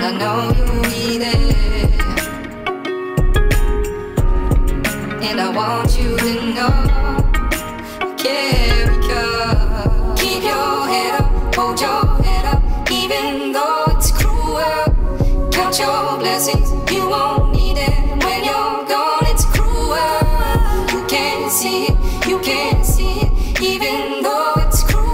I know you'll be there. And I want you to know, carry on. Keep your head up, hold your head up, even though it's cruel. Count your blessings, you won't need them. When you're gone, it's cruel. You can't see it, you can't see it, even though it's cruel.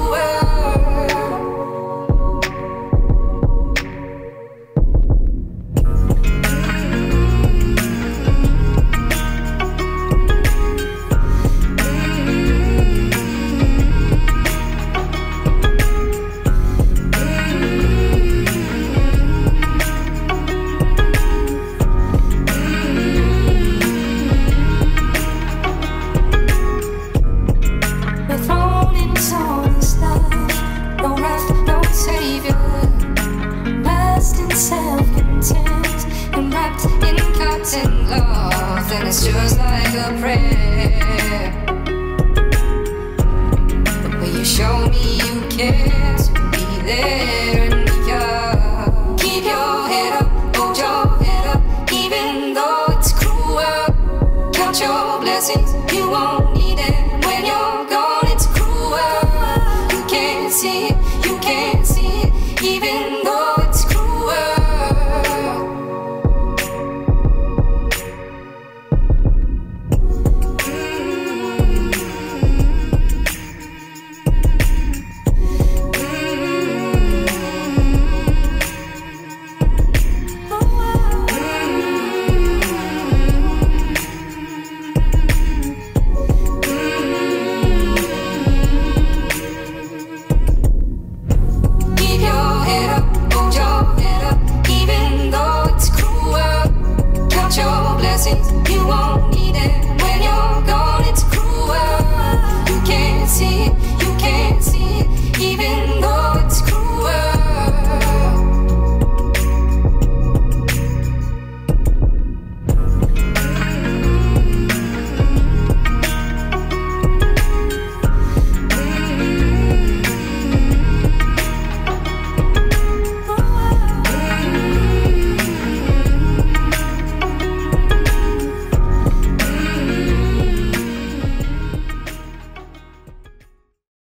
And love, and it's just like a prayer. But when you show me you care, so be there and beyond. Keep your head up, hold your head up, even though it's cruel. Count your blessings, you won't need it. When you're gone, it's cruel. You can't see it, you can't see it, even though it's cruel. You won't need it.